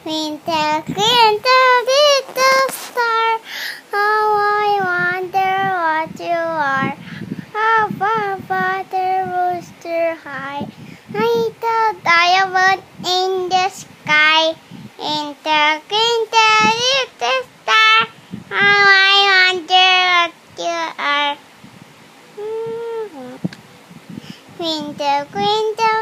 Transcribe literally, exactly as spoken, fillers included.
Twinkle, twinkle, little star, how I wonder what you are. How far, father, rooster high, little diamond in the sky. Twinkle, twinkle, little star, how I wonder what you are. Twinkle, twinkle.